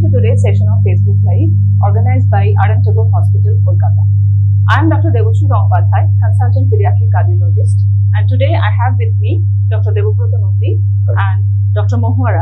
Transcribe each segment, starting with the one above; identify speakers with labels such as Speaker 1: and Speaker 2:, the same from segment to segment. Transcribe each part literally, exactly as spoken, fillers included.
Speaker 1: to today's session of Facebook Live organized by R N Tagore Hospital, Kolkata. I am Doctor Debasree Gangopadhyay, Consultant Paediatric Cardiologist, and today I have with me Doctor Debabrata Nandi and Doctor Mahua,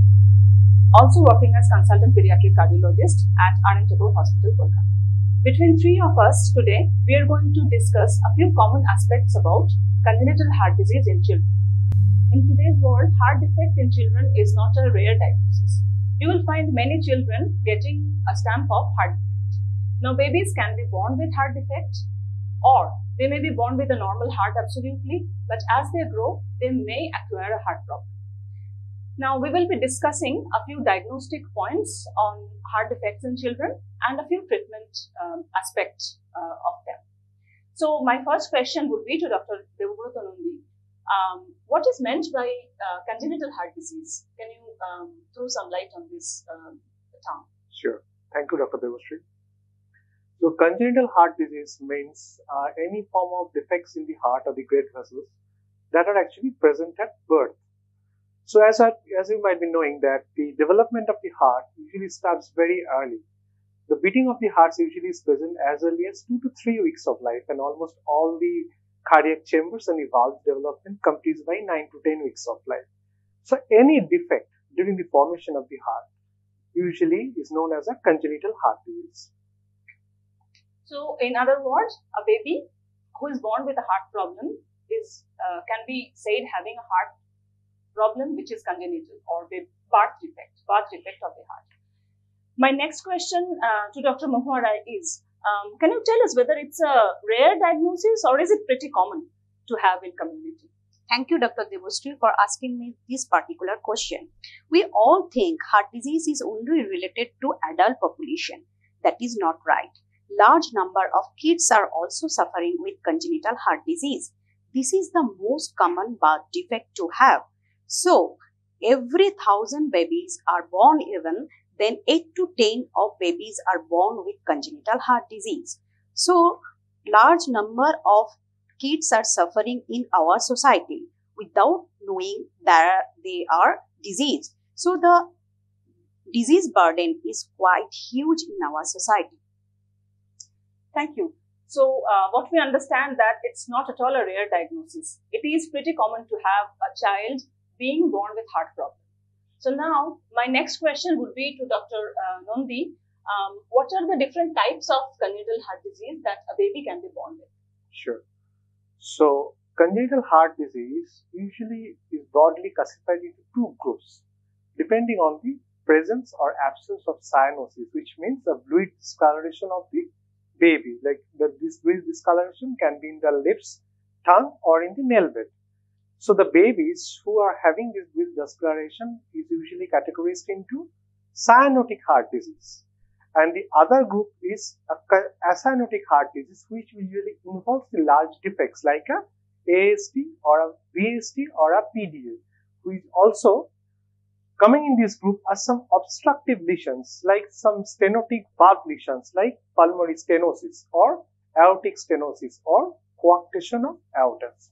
Speaker 1: also working as Consultant Paediatric Cardiologist at R N Tagore Hospital, Kolkata. Between three of us today, we are going to discuss a few common aspects about congenital heart disease in children. In today's world, heart defect in children is not a rare diagnosis. You will find many children getting a stamp of heart defect. Now, babies can be born with heart defect, or they may be born with a normal heart absolutely, but as they grow, they may acquire a heart problem. Now, we will be discussing a few diagnostic points on heart defects in children and a few treatment um, aspects uh, of them. So, my first question would be to Doctor Debabrata Nandi. Um, what is meant by uh, congenital heart disease? Can you um, throw some light on this uh, term?
Speaker 2: Sure. Thank you, Doctor Debasree. So, congenital heart disease means uh, any form of defects in the heart or the great vessels that are actually present at birth. So, as, I, as you might be knowing that the development of the heart usually starts very early. The beating of the heart usually is present as early as two to three weeks of life, and almost all the cardiac chambers and the valve development completes by nine to ten weeks of life. So, any defect during the formation of the heart usually is known as a congenital heart disease.
Speaker 1: So, in other words, a baby who is born with a heart problem is uh, can be said having a heart problem which is congenital or the birth defect, birth defect of the heart. My next question uh, to Doctor Mahua is, um, can you tell us whether it's a rare diagnosis or is it pretty common to have in community?
Speaker 3: Thank you, Doctor Debasree, for asking me this particular question. We all think heart disease is only related to adult population. That is not right. Large number of kids are also suffering with congenital heart disease. This is the most common birth defect to have. So, every thousand babies are born even, then eight to ten of babies are born with congenital heart disease. So, large number of kids are suffering in our society without knowing that they are diseased. So, the disease burden is quite huge in our society.
Speaker 1: Thank you. So, uh, what we understand that it's not at all a rare diagnosis. It is pretty common to have a child being born with heart problem. So now, my next question would be to Doctor Uh, Nandi. Um, what are the different types of congenital heart disease that a baby can be born with?
Speaker 2: Sure. So, congenital heart disease usually is broadly classified into two groups, depending on the presence or absence of cyanosis, which means the fluid discoloration of the baby. Like the, this fluid discoloration can be in the lips, tongue, or in the nail bed. So, the babies who are having this fluid discoloration is usually categorized into cyanotic heart disease. And the other group is a acyanotic heart disease, which usually involves the large defects like a A S T or a V S T or a P D A. Which also coming in this group are some obstructive lesions like some stenotic valve lesions like pulmonary stenosis or aortic stenosis or coarctation of aortas.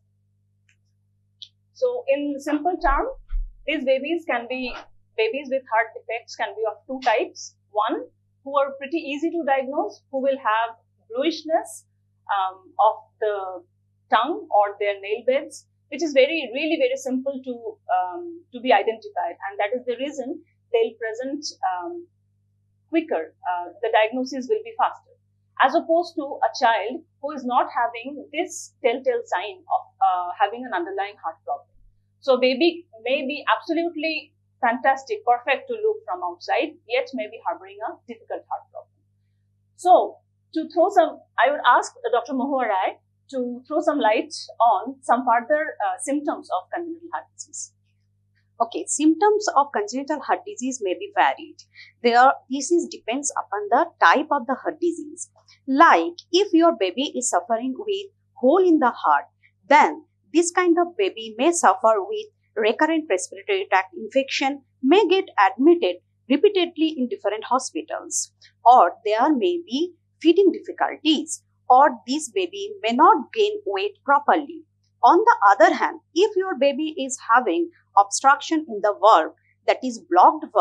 Speaker 1: So, in simple terms, these babies can be, babies with heart defects can be of two types. One, who are pretty easy to diagnose, who will have bluishness um, of the tongue or their nail beds, which is very, really very simple to um, to be identified, and that is the reason they'll present um, quicker. Uh, the diagnosis will be faster, as opposed to a child who is not having this telltale sign of uh, having an underlying heart problem. So, baby may be absolutely fantastic, perfect to look from outside, yet may be harboring a difficult heart problem. So, to throw some, I would ask Doctor Mahua to throw some light on some further uh, symptoms of congenital heart disease.
Speaker 3: Okay, symptoms of congenital heart disease may be varied. There, this is depends upon the type of the heart disease. Like, if your baby is suffering with hole in the heart, then this kind of baby may suffer with recurrent respiratory tract infection, may get admitted repeatedly in different hospitals, or there may be feeding difficulties, or this baby may not gain weight properly. On the other hand, if your baby is having obstruction in the valve, that is blocked valve,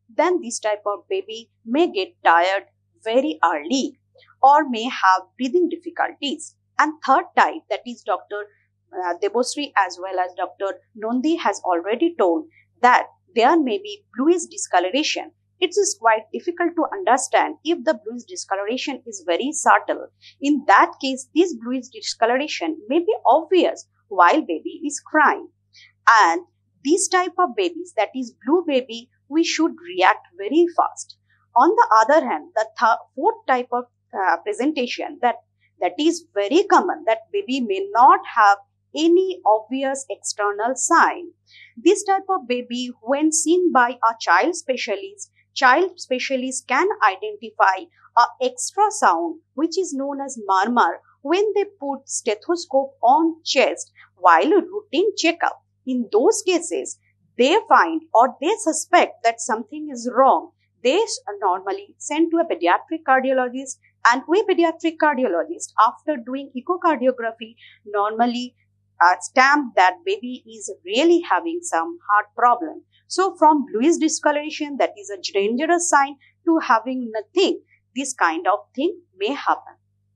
Speaker 3: then this type of baby may get tired very early or may have breathing difficulties. And third type, that is Doctor Uh, Debasree as well as Doctor Nandi has already told, that there may be bluish discoloration. It is quite difficult to understand if the bluish discoloration is very subtle. In that case, this bluish discoloration may be obvious while baby is crying. And this type of babies, that is blue baby, we should react very fast. On the other hand, the th- fourth type of uh, presentation, that that is very common, that baby may not have any obvious external sign. This type of baby, when seen by a child specialist, child specialist can identify a extra sound which is known as murmur when they put stethoscope on chest while a routine checkup. In those cases, they find or they suspect that something is wrong. They are normally sent to a pediatric cardiologist, and we pediatric cardiologists, after doing echocardiography, normally uh, stamp that baby is really having some heart problem. So from bluish discoloration, that is a dangerous sign, to having nothing, this kind of thing may happen.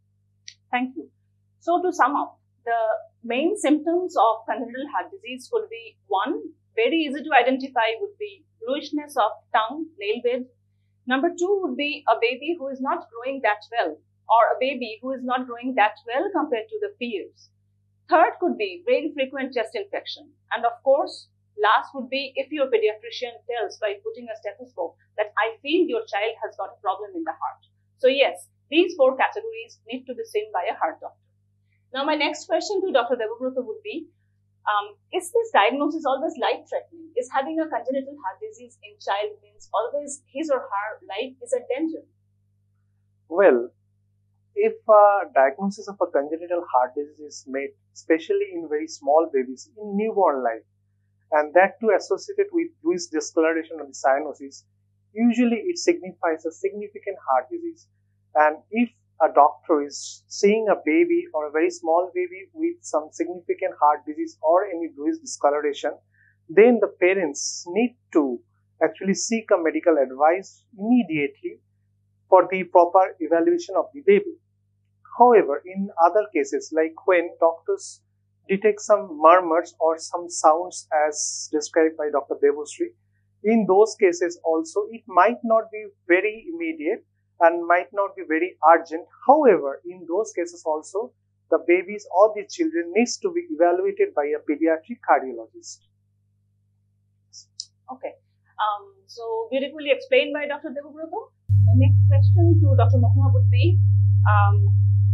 Speaker 1: Thank you. So to sum up, the main symptoms of congenital heart disease could be: one, very easy to identify, would be bluishness of tongue, nail bed. Number two would be a baby who is not growing that well, or a baby who is not growing that well compared to the peers. Third could be very frequent chest infection. And of course, last would be if your pediatrician tells by putting a stethoscope that I feel your child has got a problem in the heart. So yes, these four categories need to be seen by a heart doctor. Now, my next question to Doctor Debabrata would be, um, is this diagnosis always life-threatening? Is having a congenital heart disease in child means always his or her life is a danger?
Speaker 2: Well, if a diagnosis of a congenital heart disease is made, especially in very small babies in newborn life, and that too associated with bluish discoloration of the cyanosis, usually it signifies a significant heart disease. And if a doctor is seeing a baby or a very small baby with some significant heart disease or any bluish discoloration, then the parents need to actually seek a medical advice immediately for the proper evaluation of the baby. However, in other cases, like when doctors detect some murmurs or some sounds as described by Doctor Debasree, in those cases also it might not be very immediate and might not be very urgent. However, in those cases also, the babies or the children needs to be evaluated by a pediatric cardiologist.
Speaker 1: Okay. Um, so beautifully explained by Doctor Debabrata. My next question to Doctor Mahua would be, um,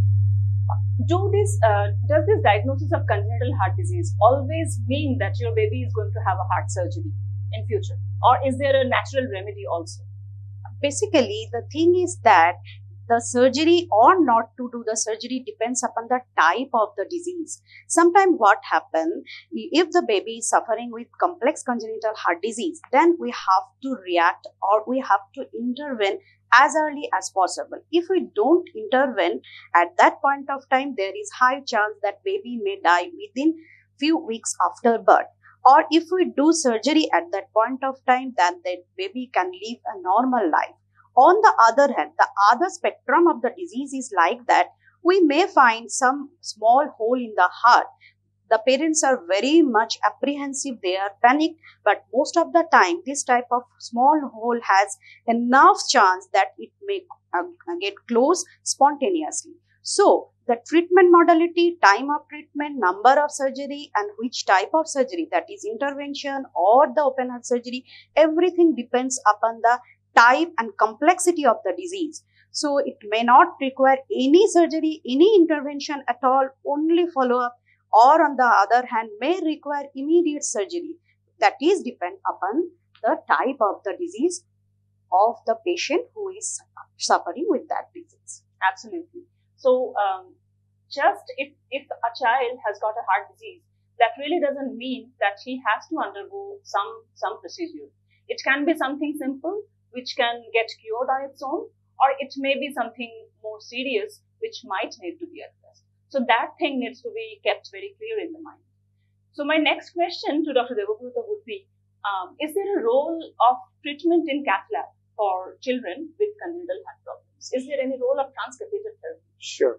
Speaker 1: do this, uh, does this diagnosis of congenital heart disease always mean that your baby is going to have a heart surgery in future? Or is there a natural remedy also?
Speaker 3: Basically, the thing is that the surgery or not to do the surgery depends upon the type of the disease. Sometimes what happens, if the baby is suffering with complex congenital heart disease, then we have to react or we have to intervene as early as possible. If we don't intervene at that point of time, there is high chance that baby may die within few weeks after birth. Or if we do surgery at that point of time, then that baby can live a normal life. On the other hand, the other spectrum of the disease is like that we may find some small hole in the heart. The parents are very much apprehensive, they are panicked, but most of the time this type of small hole has enough chance that it may uh, get closed spontaneously. So the treatment modality, time of treatment, number of surgery, and which type of surgery, that is intervention or the open heart surgery, everything depends upon the type and complexity of the disease. So it may not require any surgery, any intervention at all, only follow-up, or on the other hand may require immediate surgery. That is depend upon the type of the disease of the patient who is suffering with that disease.
Speaker 1: Absolutely. So um, just if, if a child has got a heart disease, that really doesn't mean that he has to undergo some, some procedure. It can be something simple which can get cured on its own, or it may be something more serious which might need to be addressed. So that thing needs to be kept very clear in the mind. So my next question to Doctor Debabrata would be, Um, is there a role of treatment in cath lab for children with congenital heart problems? Is there any role of transcatheter therapy?
Speaker 2: Sure.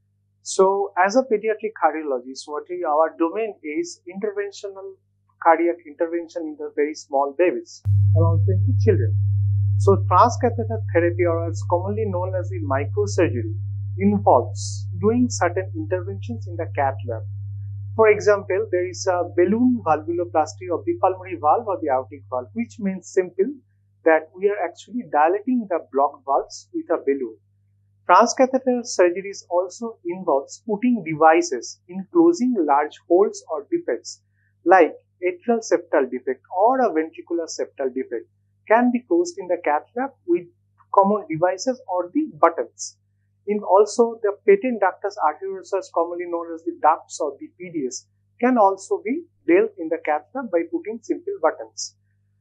Speaker 2: So, as a pediatric cardiologist, what we, our domain is interventional cardiac intervention in the very small babies and also in the children. So, transcatheter therapy, or as commonly known as the microsurgery, involves doing certain interventions in the cath lab. For example, there is a balloon valvuloplasty of the pulmonary valve or the aortic valve, which means simple that we are actually dilating the blocked valves with a balloon. Transcatheter surgeries also involves putting devices in closing large holes or defects like atrial septal defect or a ventricular septal defect can be closed in the cath lab with common devices or the buttons. In also the patent ductus arteriosus, commonly known as the ducts or the P D S, can also be dealt in the cath lab by putting simple buttons.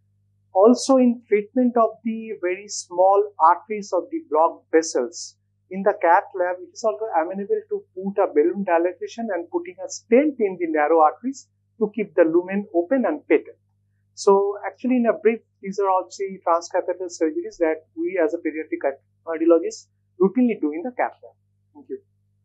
Speaker 2: Also in treatment of the very small arteries of the blocked vessels, in the cath lab, it is also amenable to put a balloon dilatation and putting a stent in the narrow arteries to keep the lumen open and patent. So actually in a brief, these are all the transcatheter surgeries that we as a pediatric cardiologist routinely do in the cath lab. Thank you.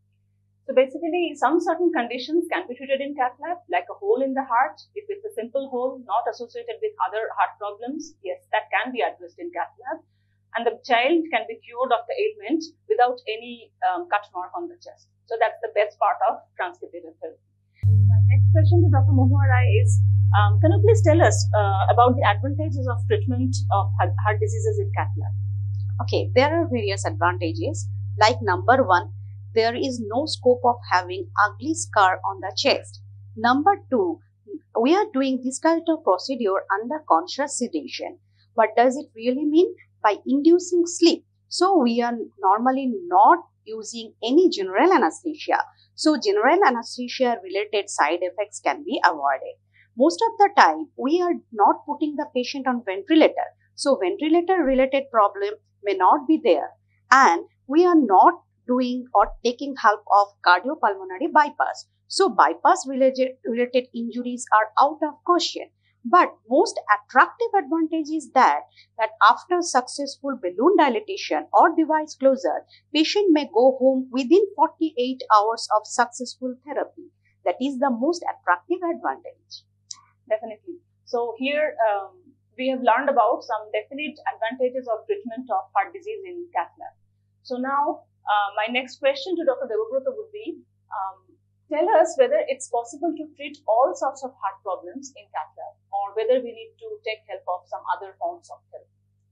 Speaker 1: So basically, some certain conditions can be treated in cath lab, like a hole in the heart. If it's a simple hole, not associated with other heart problems, yes, that can be addressed in cath lab. And the child can be cured of the ailment without any um, cut mark on the chest. So that's the best part of transcatheter therapy. My next question to Doctor Mahua is, um, can you please tell us uh, about the advantages of treatment of heart diseases in cath lab?
Speaker 3: Okay, there are various advantages. Like number one, there is no scope of having ugly scar on the chest. Number two, we are doing this kind of procedure under conscious sedation. What does it really mean? By inducing sleep. So we are normally not using any general anesthesia. So general anesthesia related side effects can be avoided. Most of the time, we are not putting the patient on ventilator. So ventilator related problem may not be there. And we are not doing or taking help of cardiopulmonary bypass. So bypass related, related injuries are out of question. But most attractive advantage is that, that after successful balloon dilatation or device closure, patient may go home within forty-eight hours of successful therapy. That is the most attractive advantage.
Speaker 1: Definitely. So here um, we have learned about some definite advantages of treatment of heart disease in cath lab. So now uh, my next question to Doctor Debabrata would be, um, tell us whether it's possible to treat all sorts of heart problems in cath lab, or whether we need to take help of some other forms of therapy.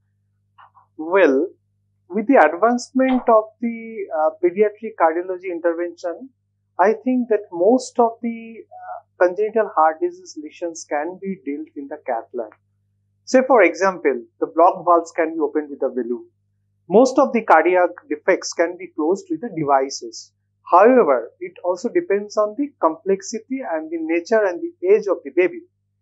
Speaker 2: Well, with the advancement of the uh, pediatric cardiology intervention, I think that most of the uh, congenital heart disease lesions can be dealt in the cath lab. Say, for example, the blocked valves can be opened with a balloon. Most of the cardiac defects can be closed with the devices. However, it also depends on the complexity and the nature and the age of the baby.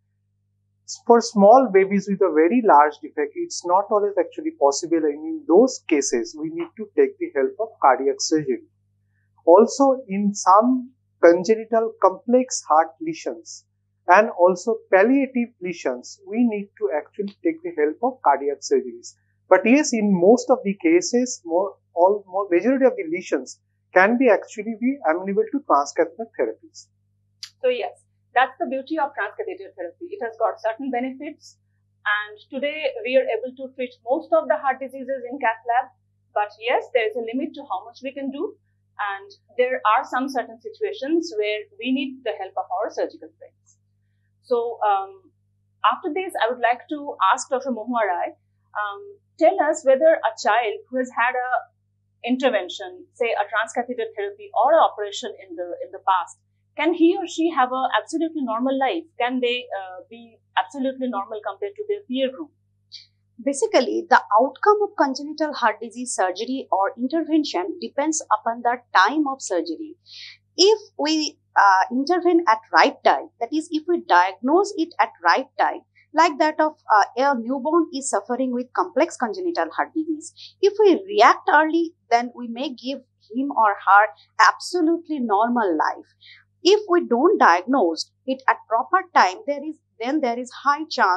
Speaker 2: For small babies with a very large defect, it's not always actually possible, and in those cases, we need to take the help of cardiac surgery. Also, in some congenital complex heart lesions and also palliative lesions, we need to actually take the help of cardiac surgeries. But yes, in most of the cases, more, all, more majority of the lesions can be actually be amenable to transcatheter therapies.
Speaker 1: So yes, that's the beauty of transcatheter therapy. It has got certain benefits, and today we are able to treat most of the heart diseases in cath lab. But yes, there is a limit to how much we can do, and there are some certain situations where we need the help of our surgical friends. So um, after this, I would like to ask Doctor Mahua, um, tell us whether a child who has had a intervention, say a transcatheter therapy or an operation in the in the past, can he or she have a absolutely normal life? Can they uh, be absolutely normal compared to their peer group?
Speaker 3: Basically, the outcome of congenital heart disease surgery or intervention depends upon the time of surgery. If we uh, intervene at right time, that is, if we diagnose it at right time, like that of uh, a newborn is suffering with complex congenital heart disease, if we react early, then we may give him or her absolutely normal life. If we don't diagnose it at proper time, there is then there is high chance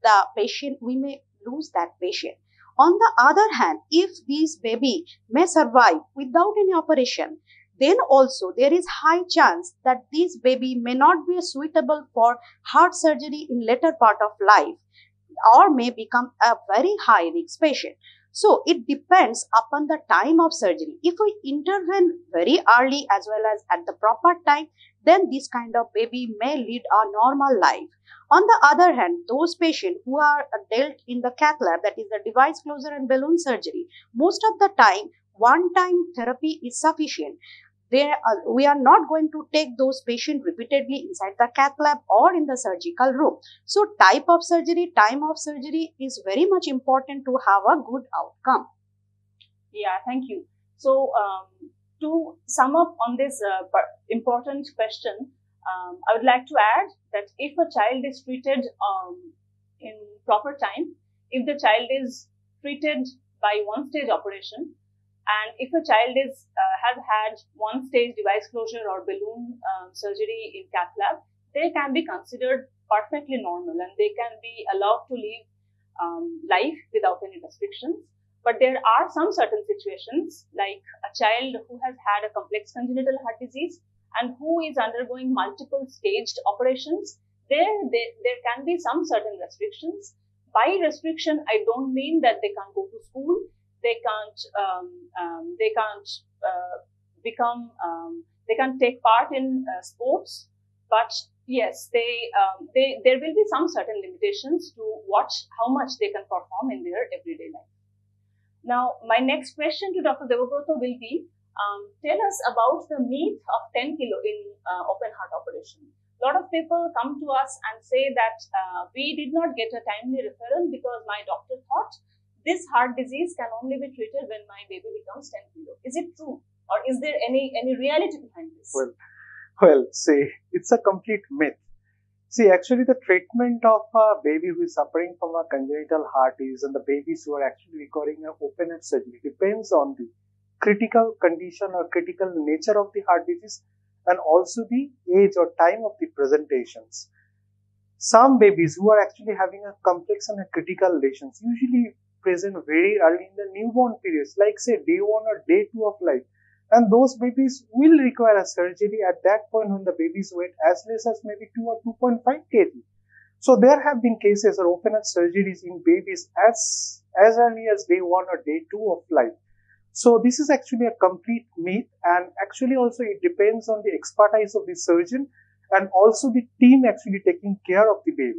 Speaker 3: the patient, we may lose that patient. On the other hand, if this baby may survive without any operation, then also there is high chance that this baby may not be suitable for heart surgery in later part of life, or may become a very high risk patient. So it depends upon the time of surgery. If we intervene very early as well as at the proper time, then this kind of baby may lead a normal life. On the other hand, those patients who are dealt in the cath lab, that is the device closure and balloon surgery, most of the time one time therapy is sufficient. There, uh, we are not going to take those patients repeatedly inside the cath lab or in the surgical room. So type of surgery, time of surgery is very much important to have a good outcome.
Speaker 1: Yeah, thank you. So um, to sum up on this uh, important question, um, I would like to add that if a child is treated um, in proper time, if the child is treated by one stage operation, and if a child is uh, has had one stage device closure or balloon um, surgery in cath lab, they can be considered perfectly normal and they can be allowed to live um, life without any restrictions. But there are some certain situations, like a child who has had a complex congenital heart disease and who is undergoing multiple staged operations. There, there, there can be some certain restrictions. By restriction, I don't mean that they can't go to school. They can't, um, um, they can't uh, become, um, they can't take part in uh, sports. But yes, they, um, they, there will be some certain limitations to watch how much they can perform in their everyday life. Now, my next question to Doctor Debabrata will be, um, tell us about the myth of ten kilo in uh, open heart operation. A lot of people come to us and say that uh, we did not get a timely referral because my doctor thought this heart disease can only be treated when my baby becomes ten kilo. Is it true? Or is there any, any reality behind this?
Speaker 2: Well, well, see, it's a complete myth. See, actually the treatment of a baby who is suffering from a congenital heart disease and the babies who are actually requiring an open heart surgery depends on the critical condition or critical nature of the heart disease and also the age or time of the presentations. Some babies who are actually having a complex and a critical lesions usually present very early in the newborn periods, like say day one or day two of life. And those babies will require a surgery at that point when the baby's weight as less as maybe two or two point five kilograms. So there have been cases of open heart surgeries in babies as, as early as day one or day two of life. So this is actually a complete myth, and actually also it depends on the expertise of the surgeon and also the team actually taking care of the baby.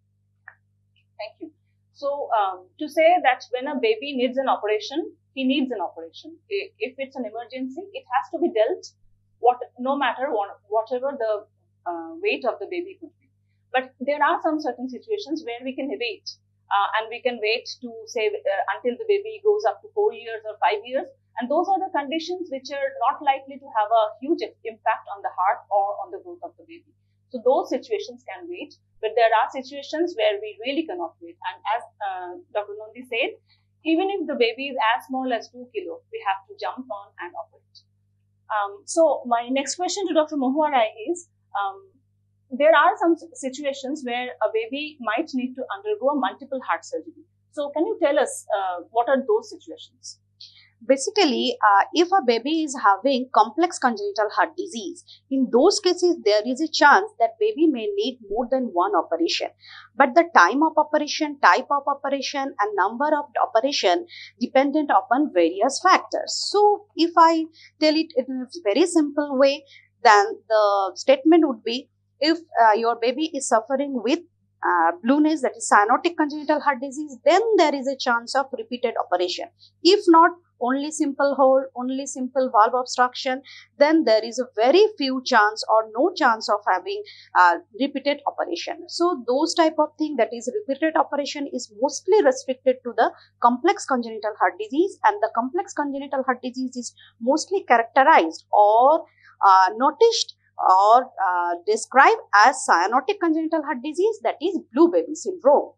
Speaker 1: Thank you. So, um, to say that when a baby needs an operation, he needs an operation. If it's an emergency, it has to be dealt what, no matter what, whatever the uh, weight of the baby could be. But there are some certain situations where we can wait, uh, and we can wait to say uh, until the baby grows up to four years or five years. And those are the conditions which are not likely to have a huge impact on the heart or on the growth of the baby. So those situations can wait, but there are situations where we really cannot wait. And as uh, Doctor Nandi said, even if the baby is as small as two kilo, we have to jump on and operate. Um, so my next question to Doctor Mahua is, um, there are some situations where a baby might need to undergo a multiple heart surgery. So can you tell us uh, what are those situations?
Speaker 3: Basically, uh, if a baby is having complex congenital heart disease, in those cases, there is a chance that baby may need more than one operation. But the time of operation, type of operation, and number of operation dependent upon various factors. So, if I tell it in a very simple way, then the statement would be, if uh, your baby is suffering with Uh, blueness, that is cyanotic congenital heart disease, then there is a chance of repeated operation. If not, only simple hole, only simple valve obstruction, then there is a very few chance or no chance of having uh, repeated operation. So those type of thing, that is repeated operation, is mostly restricted to the complex congenital heart disease, and the complex congenital heart disease is mostly characterized or uh, noticed or uh, described as cyanotic congenital heart disease, that is blue baby syndrome.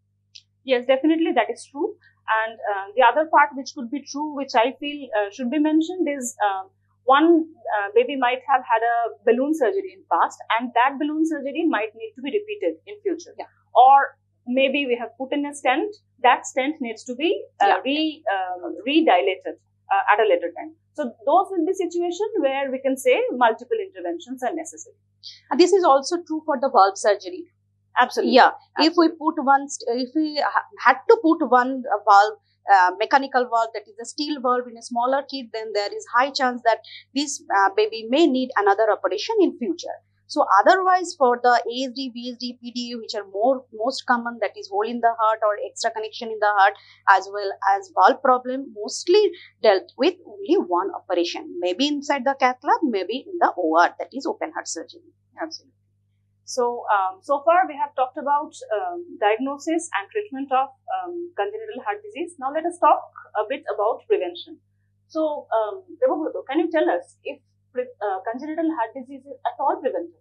Speaker 1: Yes, definitely that is true. And uh, the other part which could be true, which I feel uh, should be mentioned, is uh, one uh, baby might have had a balloon surgery in past, and that balloon surgery might need to be repeated in future.
Speaker 3: Yeah.
Speaker 1: Or maybe we have put in a stent. That stent needs to be uh,
Speaker 3: Yeah.
Speaker 1: re um, re-dilated uh, at a later time. So those will be situations where we can say multiple interventions are necessary.
Speaker 3: And this is also true for the valve surgery.
Speaker 1: Absolutely.
Speaker 3: Yeah, if we
Speaker 1: Absolutely.
Speaker 3: put one, st- if we ha- had to put one uh, valve, uh, mechanical valve, that is a steel valve in a smaller kid, then there is high chance that this uh, baby may need another operation in future. So otherwise, for the A S D, B S D, P D A, which are more most common, that is hole in the heart or extra connection in the heart, as well as valve problem, mostly dealt with only one operation, maybe inside the cath lab, maybe in the O R, that is open heart surgery.
Speaker 1: Absolutely. So, um, so far we have talked about um, diagnosis and treatment of um, congenital heart disease. Now let us talk a bit about prevention. So, um, Debabrata, can you tell us if pre- uh, congenital heart disease is at all preventable?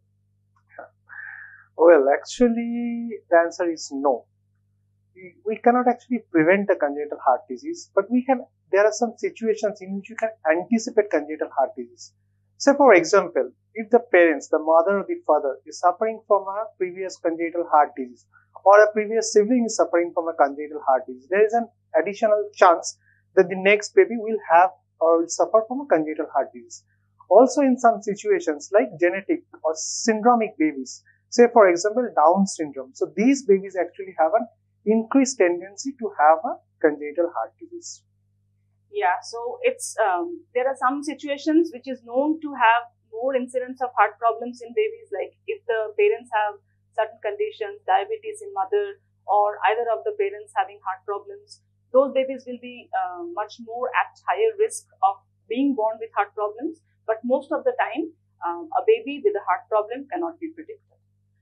Speaker 2: Well, actually, the answer is no. We, we cannot actually prevent a congenital heart disease, but we can. There are some situations in which you can anticipate congenital heart disease. Say, for example, if the parents, the mother or the father, is suffering from a previous congenital heart disease, or a previous sibling is suffering from a congenital heart disease, there is an additional chance that the next baby will have or will suffer from a congenital heart disease. Also, in some situations like genetic or syndromic babies, say for example Down syndrome, so these babies actually have an increased tendency to have a congenital heart disease.
Speaker 1: Yeah, so it's um, there are some situations which is known to have more incidence of heart problems in babies, like if the parents have certain conditions, diabetes in mother, or either of the parents having heart problems, those babies will be uh, much more at higher risk of being born with heart problems. But most of the time, um, a baby with a heart problem cannot be predicted.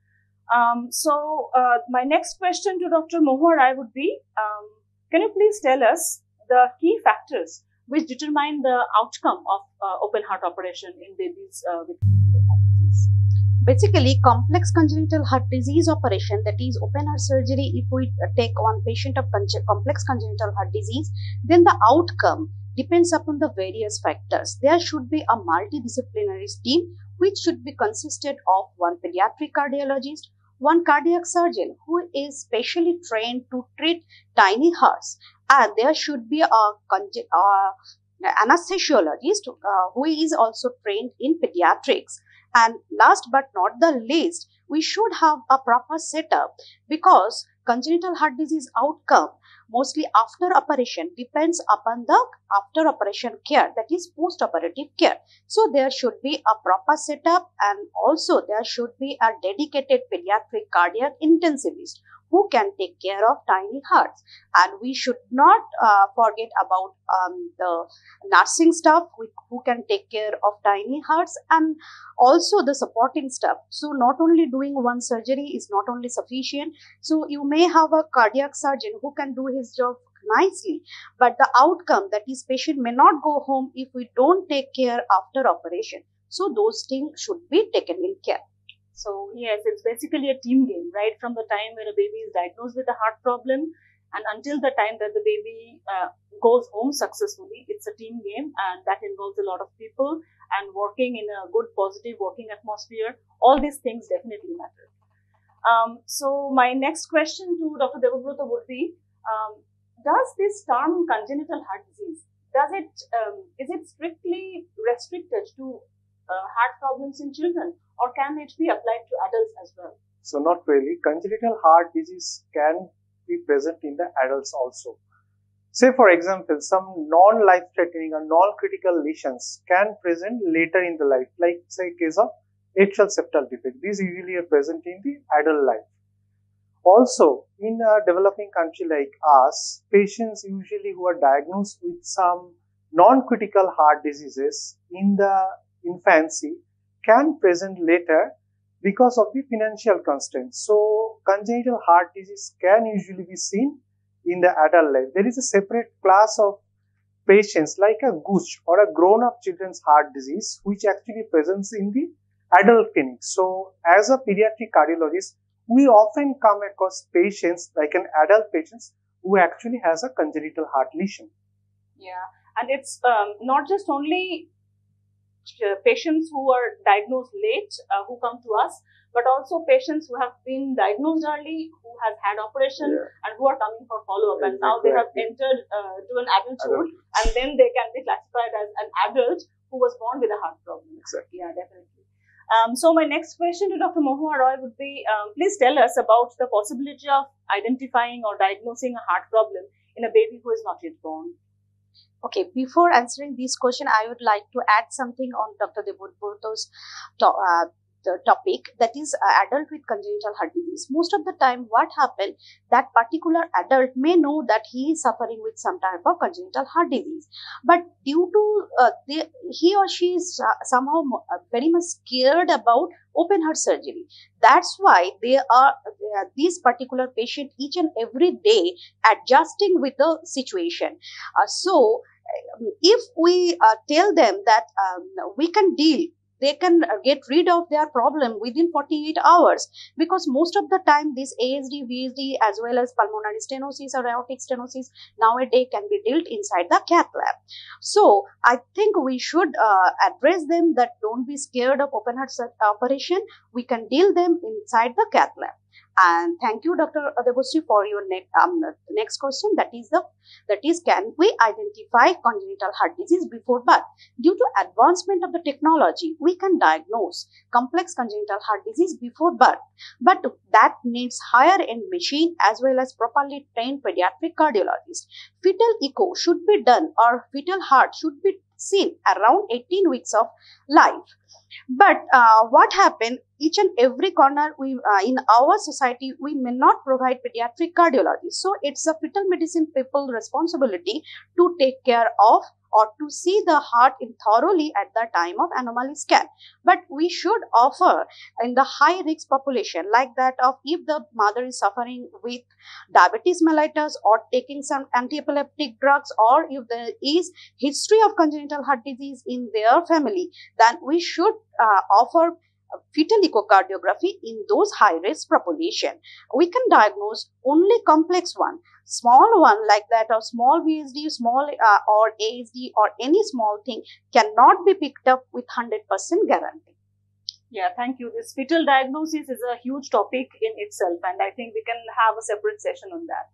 Speaker 1: Um, so uh, my next question to Doctor Mahua Rai would be, um, can you please tell us the key factors which determine the outcome of uh, open heart operation in babies uh, with congenital heart disease?
Speaker 3: Basically, complex congenital heart disease operation, that is open heart surgery, if we take one patient of conge- complex congenital heart disease, then the outcome depends upon the various factors. There should be a multidisciplinary team which should be consisted of one pediatric cardiologist, one cardiac surgeon who is specially trained to treat tiny hearts, and there should be a conge- uh, anesthesiologist uh, who is also trained in pediatrics. And last but not the least, we should have a proper setup, because congenital heart disease outcome mostly after operation depends upon the after operation care, that is post operative care. So there should be a proper setup, and also there should be a dedicated pediatric cardiac intensivist who can take care of tiny hearts. And we should not uh, forget about um, the nursing staff who, who can take care of tiny hearts, and also the supporting staff. So not only doing one surgery is not only sufficient. So you may have a cardiac surgeon who can do his job nicely, but the outcome, that is patient may not go home if we don't take care after operation. So those things should be taken in care.
Speaker 1: So yes, it's basically a team game, right? From the time when a baby is diagnosed with a heart problem and until the time that the baby uh, goes home successfully, it's a team game, and that involves a lot of people and working in a good, positive working atmosphere. All these things definitely matter. Um, so my next question to Doctor Debabrata would be, um, does this term congenital heart disease, does it um, is it strictly restricted to uh, heart problems in children, or can it be applied to adults as well?
Speaker 2: So not really. Congenital heart disease can be present in the adults also. Say for example, some non-life-threatening or non-critical lesions can present later in the life, like say case of atrial septal defect. These usually are present in the adult life. Also, in a developing country like us, patients usually who are diagnosed with some non-critical heart diseases in the infancy can present later because of the financial constraints. So, congenital heart disease can usually be seen in the adult life. There is a separate class of patients like a G U C H or a grown-up children's heart disease, which actually presents in the adult clinic. So, as a pediatric cardiologist, we often come across patients like an adult patients who actually has a congenital heart lesion.
Speaker 1: Yeah, and it's um, not just only patients who are diagnosed late uh, who come to us, but also patients who have been diagnosed early, who have had operation,
Speaker 2: Yeah.
Speaker 1: and who are coming for follow-up. And now they have entered uh, to an adulthood, and then they can be classified as an adult who was born with a heart problem.
Speaker 2: Exactly.
Speaker 1: Yeah, definitely. Um, so my next question to Doctor Mahua Roy would be, um, please tell us about the possibility of identifying or diagnosing a heart problem in a baby who is not yet born.
Speaker 3: Okay, before answering this question, I would like to add something on Doctor Debabrata's to, uh, the topic, that is uh, adult with congenital heart disease. Most of the time what happens, that particular adult may know that he is suffering with some type of congenital heart disease, but due to uh, the, he or she is uh, somehow uh, very much scared about open heart surgery. That's why they are uh, this particular patient each and every day adjusting with the situation. Uh, so if we uh, tell them that um, we can deal, they can get rid of their problem within forty-eight hours, because most of the time this A S D, V S D as well as pulmonary stenosis or aortic stenosis nowadays can be dealt inside the cath lab. So I think we should uh, address them that don't be scared of open heart operation. We can deal them inside the cath lab. And thank you, Doctor Debasree, for your ne um, next question. That is the that is, can we identify congenital heart disease before birth? Due to advancement of the technology, we can diagnose complex congenital heart disease before birth, but that needs higher end machine as well as properly trained pediatric cardiologist. Fetal echo should be done, or fetal heart should be seen around eighteen weeks of life. But uh, what happened, each and every corner we uh, in our society, we may not provide pediatric cardiologists. So it's a fetal medicine people responsibility to take care of or to see the heart in thoroughly at the time of anomaly scan. But we should offer in the high risk population, like that of if the mother is suffering with diabetes mellitus or taking some anti-epileptic drugs, or if there is history of congenital heart disease in their family, then we should uh, offer fetal echocardiography in those high risk population. We can diagnose only complex one. Small one like that of small V S D, small uh, or A S D or any small thing cannot be picked up with one hundred percent guarantee.
Speaker 1: Yeah, thank you. This fetal diagnosis is a huge topic in itself, and I think we can have a separate session on that.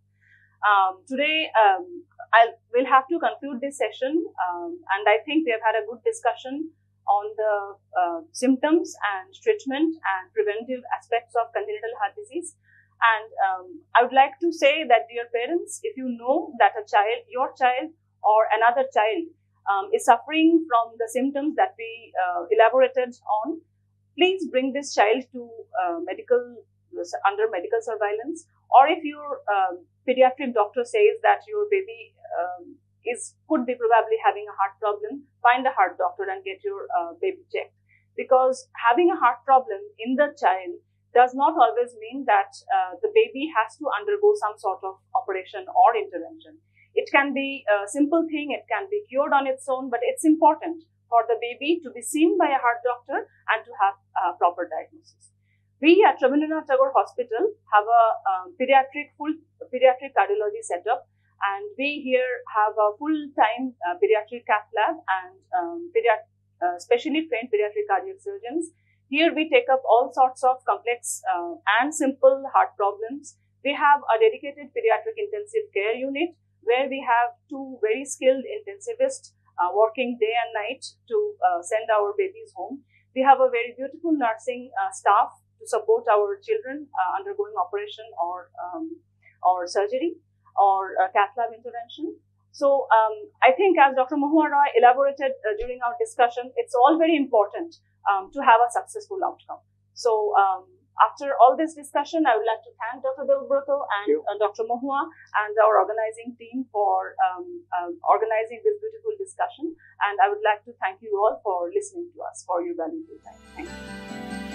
Speaker 1: Um, today, um, I will have to conclude this session, um, and I think we have had a good discussion on the uh, symptoms and treatment and preventive aspects of congenital heart disease. And um, I would like to say that, dear parents, if you know that a child, your child or another child um, is suffering from the symptoms that we uh, elaborated on, please bring this child to uh, medical, under medical surveillance. Or if your uh, pediatric doctor says that your baby um, is could be probably having a heart problem, find a heart doctor and get your uh, baby checked. Because having a heart problem in the child does not always mean that uh, the baby has to undergo some sort of operation or intervention. It can be a simple thing, it can be cured on its own, but it's important for the baby to be seen by a heart doctor and to have a proper diagnosis. We at R N Tagore Hospital have a um, pediatric, full pediatric cardiology setup, and we here have a full-time uh, pediatric cath lab and um, pediatric, uh, specially trained pediatric cardiac surgeons. Here we take up all sorts of complex uh, and simple heart problems. We have a dedicated pediatric intensive care unit where we have two very skilled intensivists uh, working day and night to uh, send our babies home. We have a very beautiful nursing uh, staff to support our children uh, undergoing operation or um, or surgery or uh, cath lab intervention. So um, I think, as Doctor Mahua Roy elaborated uh, during our discussion, it's all very important um, to have a successful outcome. So um, after all this discussion, I would like to thank Doctor Debabrata and uh, Doctor Mahua and our organizing team for um, uh, organizing this beautiful discussion. And I would like to thank you all for listening to us, for your valuable time. Thank you.